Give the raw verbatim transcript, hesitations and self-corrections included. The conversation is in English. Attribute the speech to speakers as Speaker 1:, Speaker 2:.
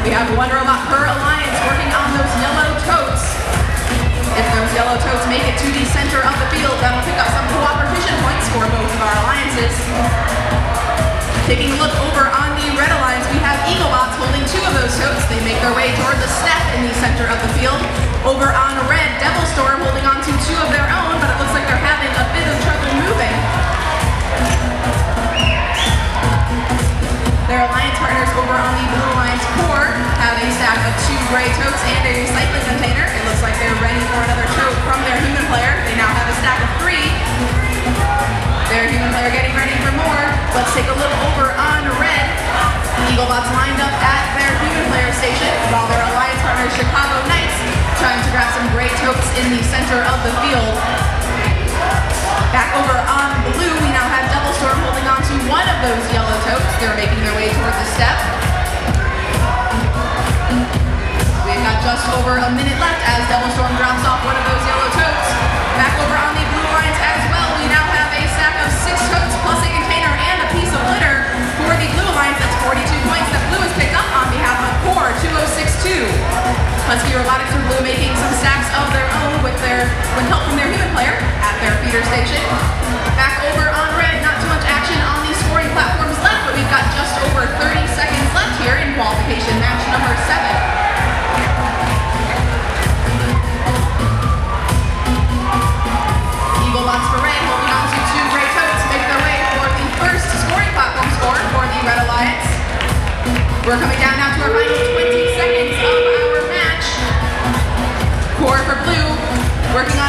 Speaker 1: We have one robot per alliance working on those yellow totes. If those yellow totes make it to the center of the field, that'll pick up some cooperation points for both of our alliances. Taking a look over on the red alliance, we have Eaglebots holding two of those totes. They make their way toward the step in the center of the field. Over on red, Devil Storm holding on to two of their own, but it looks like they're having a bit of trouble moving. Their alliance partners over on the blue alliance core have a stack of two gray totes and a recycling container. It looks like they're ready for another tote from their human player. They now have a stack of three. Their human player getting ready for more. Let's take a look over on red. Eaglebots lined up at their human player station, while their alliance partners, Chicago Knights, trying to grab some gray totes in the center of the field. Back over on blue, we now have Devil Storm holding on to one of those yellow totes. They're making their way toward the step. We've got just over a minute left as Devil Storm drops off one of those yellow totes. Back over on the blue alliance as well, we now have a stack of six totes plus a container and a piece of litter for the blue alliance. That's forty-two points that blue has picked up on behalf of Core two oh six two. Husky Robotics and blue making some stacks of their own with their with help from their human player at their feeder station. Back over on red, not too much action on these scoring platforms left, but we've got just over thirty seconds left here in qualification match number seven. Eaglebots for red holding on to two gray totes make their way for the first scoring platform score for the Red Alliance. We're coming down now to our final twenty seconds of our match. Core for blue, working on